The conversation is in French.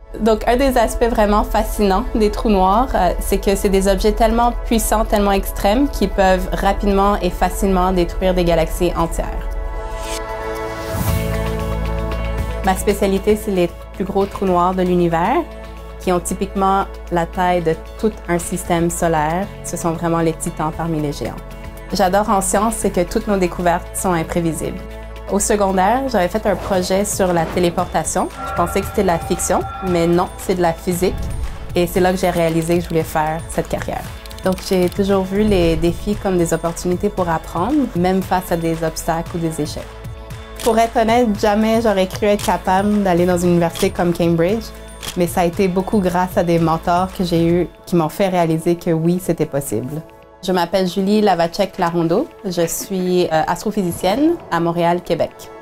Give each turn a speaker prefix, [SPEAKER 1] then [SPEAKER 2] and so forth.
[SPEAKER 1] Donc, un des aspects vraiment fascinants des trous noirs, c'est que c'est des objets tellement puissants, tellement extrêmes, qu'ils peuvent rapidement et facilement détruire des galaxies entières. Ma spécialité, c'est les plus gros trous noirs de l'univers, qui ont typiquement la taille de tout un système solaire. Ce sont vraiment les titans parmi les géants. J'adore en science, c'est que toutes nos découvertes sont imprévisibles. Au secondaire, j'avais fait un projet sur la téléportation. Je pensais que c'était de la fiction, mais non, c'est de la physique. Et c'est là que j'ai réalisé que je voulais faire cette carrière. Donc, j'ai toujours vu les défis comme des opportunités pour apprendre, même face à des obstacles ou des échecs. Pour être honnête, jamais j'aurais cru être capable d'aller dans une université comme Cambridge, mais ça a été beaucoup grâce à des mentors que j'ai eus qui m'ont fait réaliser que oui, c'était possible. Je m'appelle Julie Lavacek-Larondeau. Je suis astrophysicienne à Montréal, Québec.